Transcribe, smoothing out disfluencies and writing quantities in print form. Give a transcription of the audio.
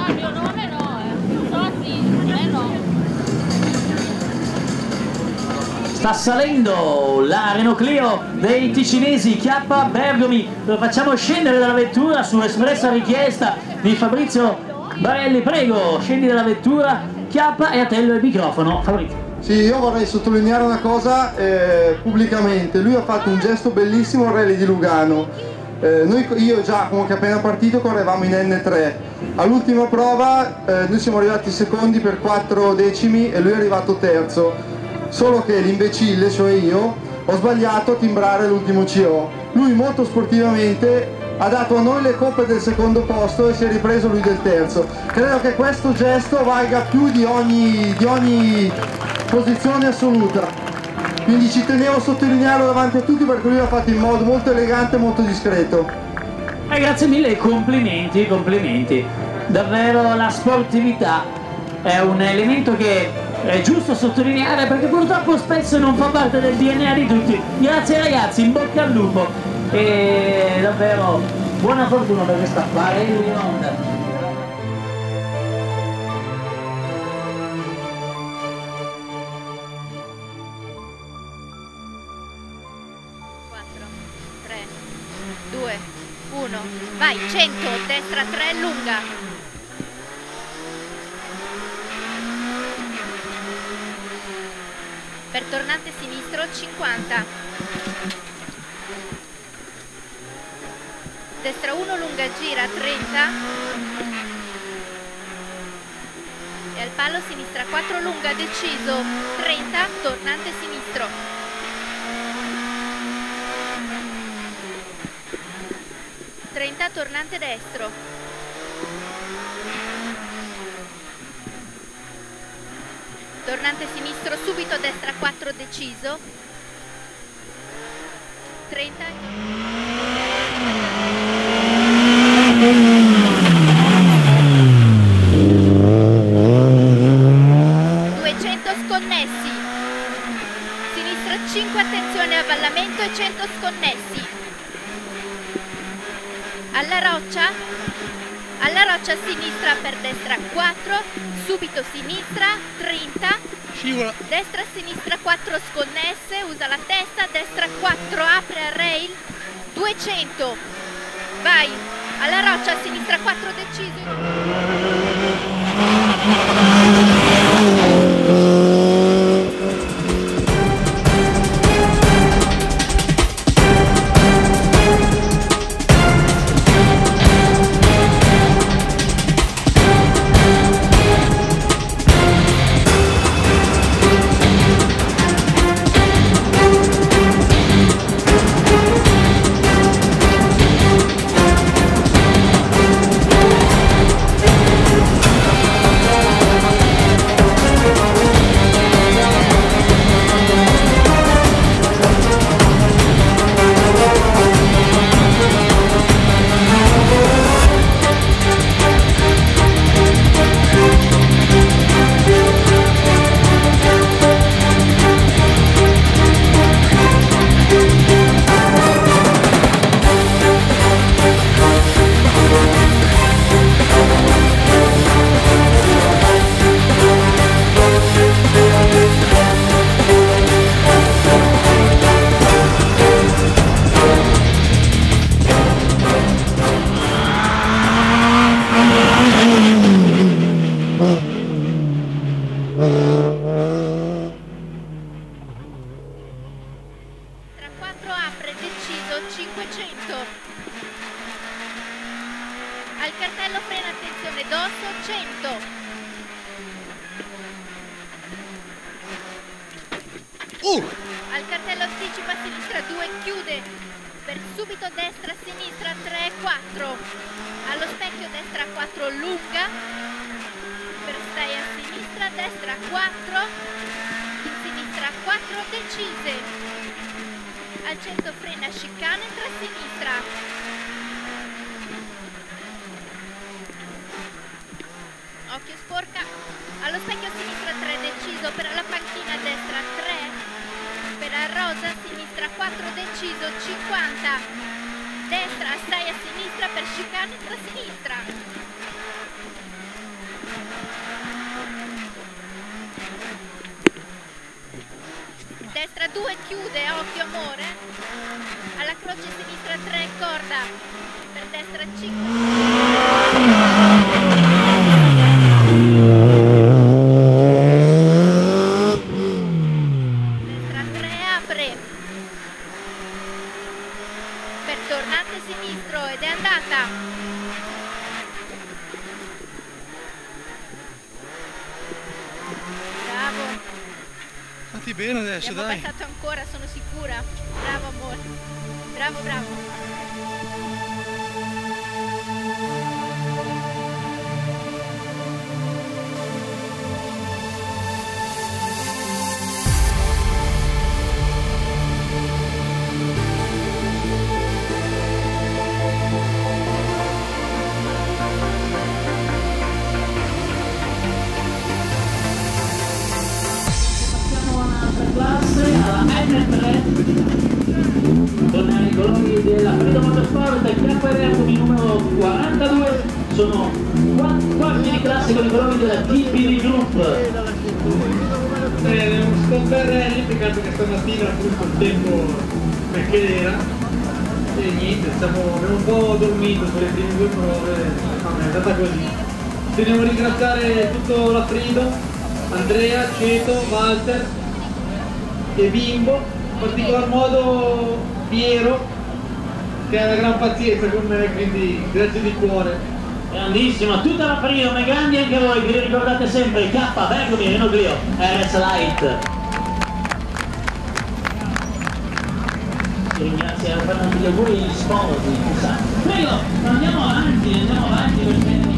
Sta salendo la Renault Clio dei ticinesi Chiappa Bergomi. Lo facciamo scendere dalla vettura su espressa richiesta di Fabrizio Barelli. Prego, scendi dalla vettura, Chiappa, e a te il microfono, Fabrizio. Sì, io vorrei sottolineare una cosa pubblicamente. Lui ha fatto un gesto bellissimo al Rally di Lugano. Io e Giacomo, che appena partito, correvamo in N3. All'ultima prova noi siamo arrivati secondi per 4 decimi e lui è arrivato terzo. Solo che l'imbecille, cioè io, ho sbagliato a timbrare l'ultimo CO. Lui molto sportivamente ha dato a noi le coppe del secondo posto e si è ripreso lui del terzo. Credo che questo gesto valga più di ogni posizione assoluta. Quindi ci tenevo a sottolinearlo davanti a tutti perché lui l'ha fatto in modo molto elegante e molto discreto. Grazie mille e complimenti, complimenti. Davvero la sportività è un elemento che è giusto sottolineare perché purtroppo spesso non fa parte del DNA di tutti. Grazie ragazzi, in bocca al lupo e davvero buona fortuna per questa Barelli in onda. 4, 3, 2, 1, vai, 100, destra 3, lunga. Per tornante sinistro 50, destra 1 lunga gira 30 e al palo sinistra 4 lunga deciso 30, tornante sinistro, tornante destro, tornante sinistro subito destra 4 deciso 30, 200 sconnessi, sinistra 5, attenzione avvallamento e 100 sconnessi, alla roccia sinistra per destra 4, subito sinistra 30, scivola, destra sinistra 4 sconnesse, usa la testa, destra 4, apre a rail 200, vai, alla roccia sinistra 4 deciso. Tra 4 apre, deciso, 500. Al cartello frena, attenzione, dosso, 100. Al cartello anticipa, sinistra 2, chiude. Per subito destra, sinistra 3, 4. Allo specchio destra 4, lunga. Per stai a sinistra, destra 4. Sinistra 4, decise. Al centro frena, chicane, tra sinistra. Occhio sporca. Allo specchio sinistra 3, deciso. Per la panchina destra 3. Per la rosa sinistra 4, deciso, 50. Destra, stai a sinistra per chicane, tra sinistra. 2 chiude, occhio amore. Alla croce sinistra 3 corda, per destra 5. Tornante sinistro ed è andata. Bravo. Fatti bene adesso, abbiamo dai. passato ancora, sono sicura. Bravo amore. Bravo, bravo. Con i colori della Freedom Motorsport KRF con il numero 42 sono quarti di classe con i colori della TPD Group. Un sconterrelli, peccato che stamattina appunto il tempo perché era e niente, abbiamo un po' dormito sulle prime 2 prove, è andata così. Dobbiamo ringraziare tutto la Freedom, Andrea, Ceto, Walter e Bimbo, in particolar modo Piero che ha una gran pazienza con me, quindi grazie di cuore. Grandissima, tutta la Freedom e grandi anche voi, vi ricordate sempre K, Bergomi, Renault Clio, RS Light. Ringrazio per tanti gli auguri sposi. Prego, andiamo avanti perché